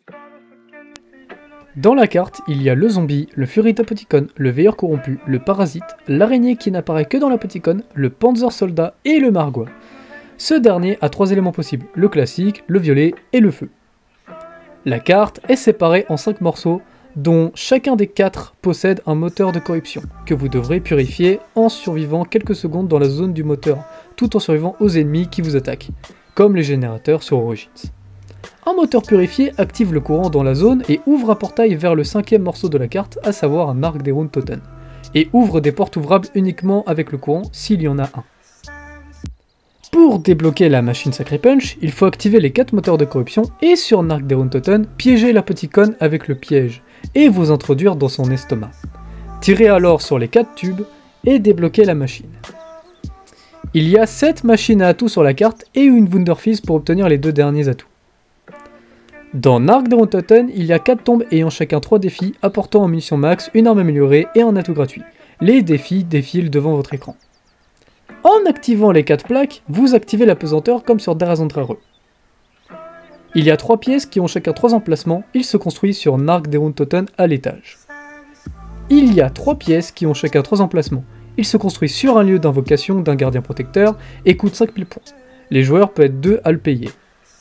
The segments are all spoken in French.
Dans la carte, il y a le zombie, le Fury d'Apoticon, le veilleur corrompu, le parasite, l'araignée qui n'apparaît que dans l'Apoticon, le Panzer soldat et le Margwa. Ce dernier a 3 éléments possibles, le classique, le violet et le feu. La carte est séparée en 5 morceaux, dont chacun des 4 possède un moteur de corruption, que vous devrez purifier en survivant quelques secondes dans la zone du moteur, tout en survivant aux ennemis qui vous attaquent, comme les générateurs sur Origins. Un moteur purifié active le courant dans la zone et ouvre un portail vers le 5e morceau de la carte, à savoir un arc des Runes Totem, et ouvre des portes ouvrables uniquement avec le courant s'il y en a un. Pour débloquer la machine Sacré Punch, il faut activer les 4 moteurs de corruption et sur Narc des Runes Totem, piéger l'Apoticon avec le piège, et vous introduire dans son estomac. Tirez alors sur les 4 tubes et débloquez la machine. Il y a 7 machines à atouts sur la carte et une Wunderfizz pour obtenir les 2 derniers atouts. Dans Narc des Runes Totem, il y a 4 tombes ayant chacun 3 défis, apportant en munitions max, une arme améliorée et un atout gratuit. Les défis défilent devant votre écran. En activant les 4 plaques, vous activez la pesanteur comme sur Darazandrare. Il y a 3 pièces qui ont chacun 3 emplacements, ils se construisent sur Narc des Runes Totem à l'étage. Il y a 3 pièces qui ont chacun 3 emplacements, ils se construisent sur un lieu d'invocation d'un gardien protecteur et coûtent 5000 points. Les joueurs peuvent être 2 à le payer.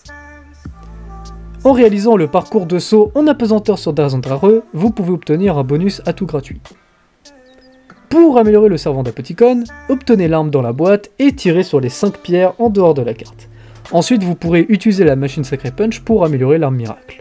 En réalisant le parcours de saut en apesanteur sur Darazandrare, vous pouvez obtenir un bonus atout gratuit. Pour améliorer le servant d'Apoticon, obtenez l'arme dans la boîte et tirez sur les 5 pierres en dehors de la carte. Ensuite, vous pourrez utiliser la machine Sacré Punch pour améliorer l'arme miracle.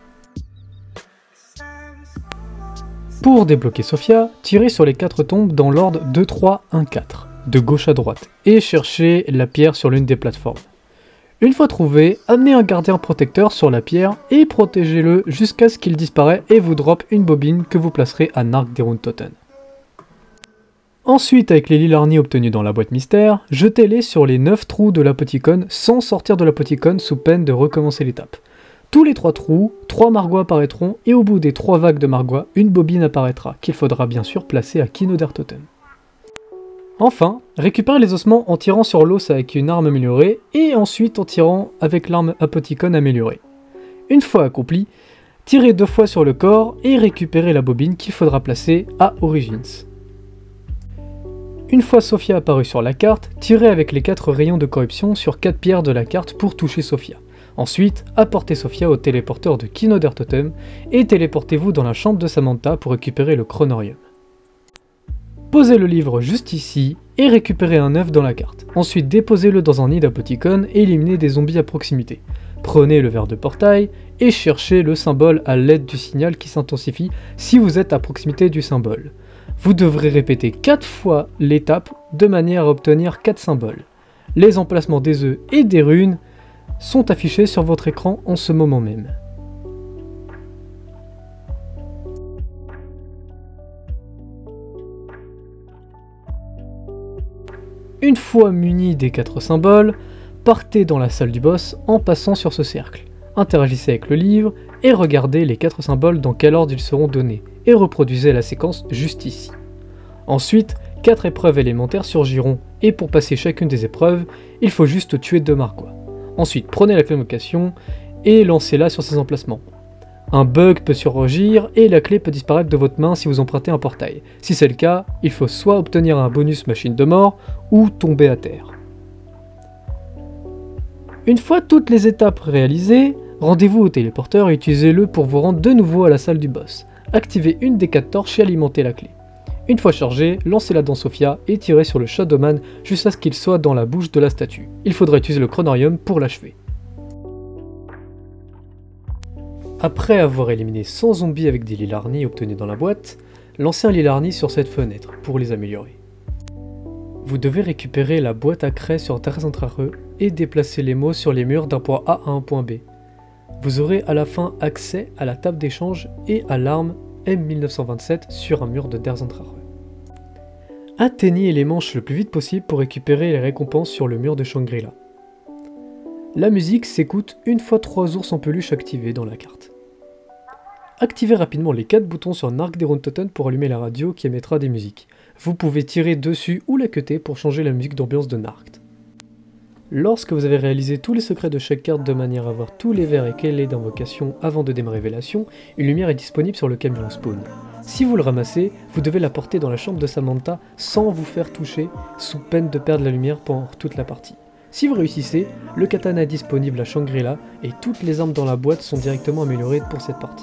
Pour débloquer Sophia, tirez sur les 4 tombes dans l'ordre 2, 3, 1, 4, de gauche à droite, et cherchez la pierre sur l'une des plateformes. Une fois trouvé, amenez un gardien protecteur sur la pierre et protégez-le jusqu'à ce qu'il disparaisse et vous drop une bobine que vous placerez à Narc des Runes Totem. Ensuite, avec les Lilarni obtenus dans la boîte mystère, jetez-les sur les 9 trous de l'Apoticon sans sortir de l'Apoticon sous peine de recommencer l'étape. Tous les 3 trous, 3 Margwa apparaîtront et au bout des 3 vagues de Margwa, une bobine apparaîtra, qu'il faudra bien sûr placer à Kinoder Totem. Enfin, récupérez les ossements en tirant sur l'os avec une arme améliorée et ensuite en tirant avec l'arme Apoticon améliorée. Une fois accompli, tirez 2 fois sur le corps et récupérez la bobine qu'il faudra placer à Origins. Une fois Sophia apparue sur la carte, tirez avec les 4 rayons de corruption sur 4 pierres de la carte pour toucher Sophia. Ensuite, apportez Sophia au téléporteur de Kinoder Totem et téléportez-vous dans la chambre de Samantha pour récupérer le Chronorium. Posez le livre juste ici et récupérez un œuf dans la carte. Ensuite, déposez-le dans un nid d'Apoticon et éliminez des zombies à proximité. Prenez le verre de portail et cherchez le symbole à l'aide du signal qui s'intensifie si vous êtes à proximité du symbole. Vous devrez répéter 4 fois l'étape de manière à obtenir 4 symboles. Les emplacements des œufs et des runes sont affichés sur votre écran en ce moment même. Une fois muni des 4 symboles, partez dans la salle du boss en passant sur ce cercle. Interagissez avec le livre et regardez les 4 symboles dans quel ordre ils seront donnés, et reproduisez la séquence juste ici. Ensuite, 4 épreuves élémentaires surgiront, et pour passer chacune des épreuves, il faut juste tuer 2 Margwa. Ensuite, prenez la clé d'invocation et lancez-la sur ses emplacements. Un bug peut surgir et la clé peut disparaître de votre main si vous empruntez un portail. Si c'est le cas, il faut soit obtenir un bonus machine de mort, ou tomber à terre. Une fois toutes les étapes réalisées, rendez-vous au téléporteur et utilisez-le pour vous rendre de nouveau à la salle du boss. Activez une des 4 torches et alimentez la clé. Une fois chargée, lancez-la dans Sophia et tirez sur le Shadowman jusqu'à ce qu'il soit dans la bouche de la statue. Il faudra utiliser le Chronorium pour l'achever. Après avoir éliminé 100 zombies avec des Lilarni obtenus dans la boîte, lancez un Lilarni sur cette fenêtre pour les améliorer. Vous devez récupérer la boîte à craie sur Darazandrare et déplacer les mots sur les murs d'un point A à un point B. Vous aurez à la fin accès à la table d'échange et à l'arme M1927 sur un mur de Darazandrare. Atteignez les manches le plus vite possible pour récupérer les récompenses sur le mur de Shangri-La. La musique s'écoute une fois 3 ours en peluche activés dans la carte. Activez rapidement les 4 boutons sur Narc des Runes Totem pour allumer la radio qui émettra des musiques. Vous pouvez tirer dessus ou la cutter pour changer la musique d'ambiance de Narc. Lorsque vous avez réalisé tous les secrets de chaque carte de manière à avoir tous les verres et clés d'invocation avant de démarrer Révélation, une lumière est disponible sur le camion spawn. Si vous le ramassez, vous devez la porter dans la chambre de Samantha sans vous faire toucher, sous peine de perdre la lumière pendant toute la partie. Si vous réussissez, le katana est disponible à Shangri-La et toutes les armes dans la boîte sont directement améliorées pour cette partie.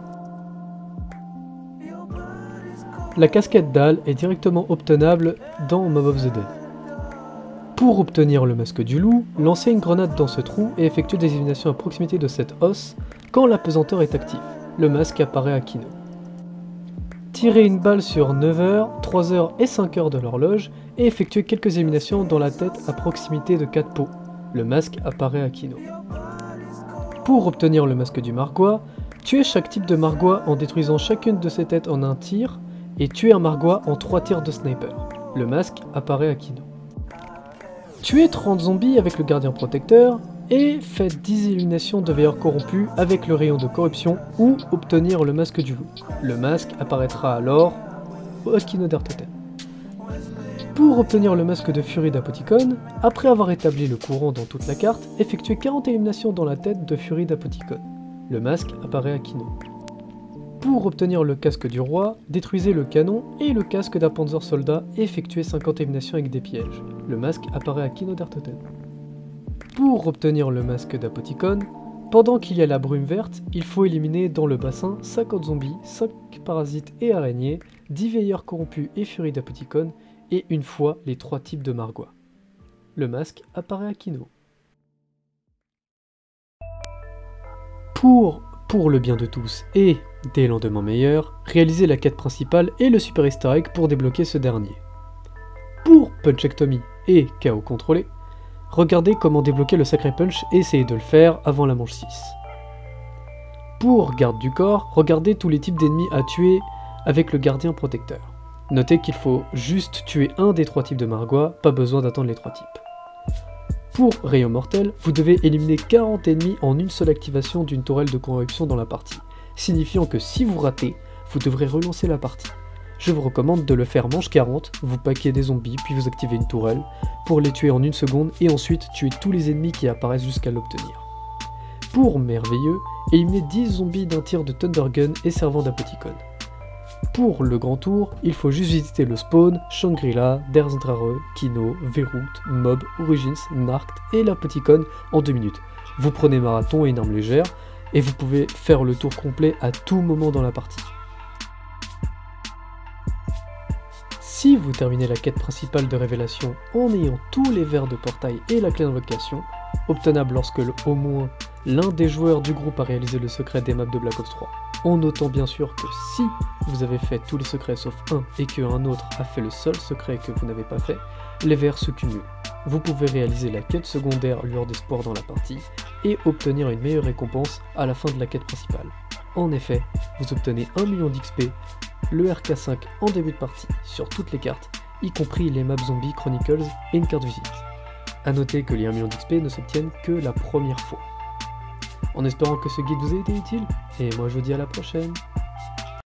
La casquette d'Al est directement obtenable dans Mob of the Dead. Pour obtenir le masque du loup, lancez une grenade dans ce trou et effectuez des éliminations à proximité de cette os quand la pesanteur est active. Le masque apparaît à Kino. Tirez une balle sur 9h, 3h et 5h de l'horloge et effectuez quelques éliminations dans la tête à proximité de 4 pots. Le masque apparaît à Kino. Pour obtenir le masque du Margwa, tuez chaque type de Margwa en détruisant chacune de ses têtes en un tir et tuez un Margwa en 3 tirs de sniper. Le masque apparaît à Kino. Tuez 30 zombies avec le gardien protecteur et faites 10 éliminations de veilleurs corrompus avec le rayon de corruption ou obtenir le masque du loup. Le masque apparaîtra alors au Kino d'Artoten. Pour obtenir le masque de Fury d'Apoticon, après avoir établi le courant dans toute la carte, effectuez 40 éliminations dans la tête de Fury d'Apoticon. Le masque apparaît à Kino. Pour obtenir le casque du roi, détruisez le canon et le casque d'un Panzer soldat et effectuez 50 éliminations avec des pièges. Le masque apparaît à Kino d'Artoten. Pour obtenir le masque d'Apoticon, pendant qu'il y a la brume verte, il faut éliminer dans le bassin 50 zombies, 5 parasites et araignées, 10 veilleurs corrompus et furies d'Apoticon, et une fois les 3 types de Margwa. Le masque apparaît à Kino. Pour le bien de tous et des lendemains meilleurs, réalisez la quête principale et le super easter egg pour débloquer ce dernier. Pour Punchectomy et Chaos contrôlé, regardez comment débloquer le sacré punch et essayez de le faire avant la manche 6. Pour garde du corps, regardez tous les types d'ennemis à tuer avec le gardien protecteur. Notez qu'il faut juste tuer un des 3 types de Margwa, pas besoin d'attendre les 3 types. Pour Rayon Mortel, vous devez éliminer 40 ennemis en une seule activation d'une tourelle de corruption dans la partie, signifiant que si vous ratez, vous devrez relancer la partie. Je vous recommande de le faire manche 40, vous paquez des zombies puis vous activez une tourelle pour les tuer en 1 seconde et ensuite tuer tous les ennemis qui apparaissent jusqu'à l'obtenir. Pour Merveilleux, éliminez 10 zombies d'un tir de Thunder Gun et servant d'Apoticon. Pour le grand tour, il faut juste visiter le spawn, Shangri-La, Der Zentrare, Kino, Verut, Mob, Origins, Narkt et l'Apoticon en 2 minutes. Vous prenez marathon et une arme légère, et vous pouvez faire le tour complet à tout moment dans la partie. Si vous terminez la quête principale de révélation en ayant tous les verres de portail et la clé d'invocation, obtenable lorsque au moins l'un des joueurs du groupe a réalisé le secret des maps de Black Ops 3, en notant bien sûr que si vous avez fait tous les secrets sauf un et qu'un autre a fait le seul secret que vous n'avez pas fait, les verres se cumulent. Vous pouvez réaliser la quête secondaire Lueur d'Espoir dans la partie et obtenir une meilleure récompense à la fin de la quête principale. En effet, vous obtenez 1 million d'XP, le RK5 en début de partie sur toutes les cartes, y compris les maps Zombie Chronicles et une carte visite. A noter que les 1 million d'XP ne s'obtiennent que la première fois. En espérant que ce guide vous ait été utile, et moi je vous dis à la prochaine.